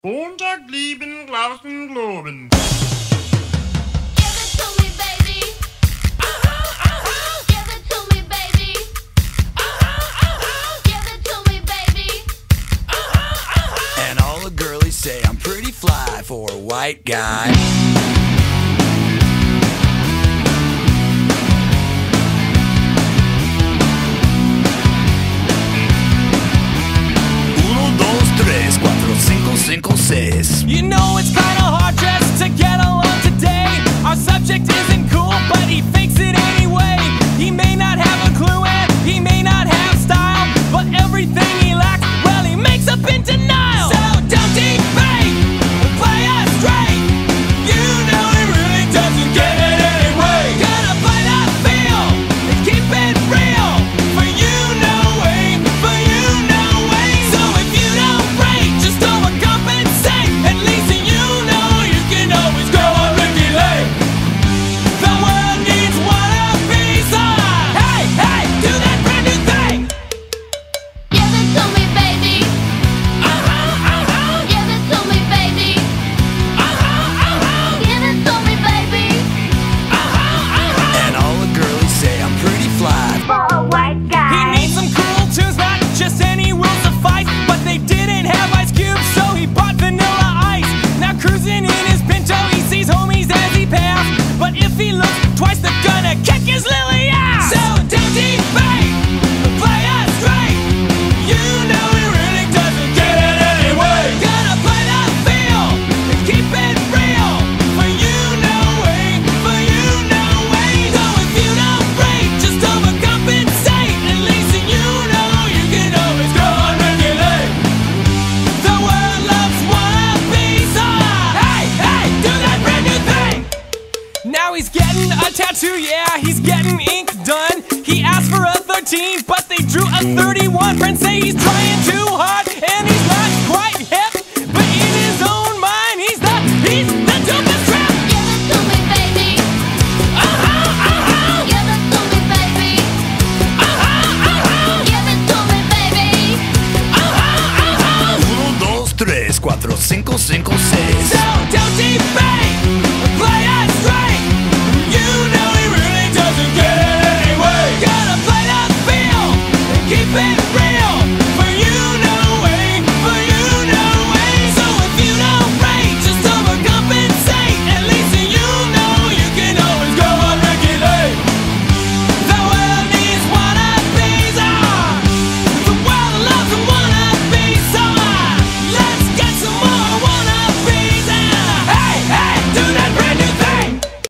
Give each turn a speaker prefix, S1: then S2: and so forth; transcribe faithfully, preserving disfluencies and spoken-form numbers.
S1: Montag lieben, glauben, globen.
S2: And all the girlies say I'm pretty fly for a white guy. Uno, dos, tres, cuatro, cinco, cinco, seis.
S3: You know it's kinda hard just to get along today. Our subject isn't cool, but he fakes it anyway. He may not have a clue and he may not have style, but everything he lacks, well, he makes up in denial. So don't debate, play us straight. You know he really doesn't get it anyway. Gotta play that feel and keep it real. For you, no way, for you, no way. So if you don't break, just overcompensate. At least you know you can always go on Ricky Lake. The world needs wannabes. Ah, hey, hey, do that brand new thing.
S4: Give it to me, baby.
S3: Uh-huh, uh-huh,
S4: Give it to me, baby.
S3: uh-huh, uh-huh,
S4: Give it to me, baby.
S3: uh-huh, uh-huh.
S2: And all the girlies say I'm pretty fly.
S4: For a white
S3: He
S4: guy.
S3: needs some cool tunes, not just any will suffice. But they didn't have ice cubes, so he bought vanilla ice. Now cruising in his Pinto, he sees homies as he passed. But if he looks twice, they're gonna kick his lily ass. So don't debate, play us straight. You know he really doesn't get it anyway. Gotta play that feel and keep it real. For you, no way, for you, no way. So if you don't break, just overcompensate. At least you know you can always go on regulate. The world loves wannabes. Ah, hey, hey, do that brand new thing. Now he's getting a tattoo, yeah, he's getting ink done. He asked for a thirteen, but they drew a thirty-one. Friends say he's trying too hard, and he's not quite hip. But in his own mind, he's the, he's the dopest trap.
S4: Give it to me, baby.
S3: Uh-huh, uh-huh,
S4: Give it to me, baby.
S3: uh-huh, uh-huh,
S4: Give it to me, baby.
S3: uh-huh, uh-huh.
S2: Uno, dos, tres, cuatro, cinco, cinco, seis.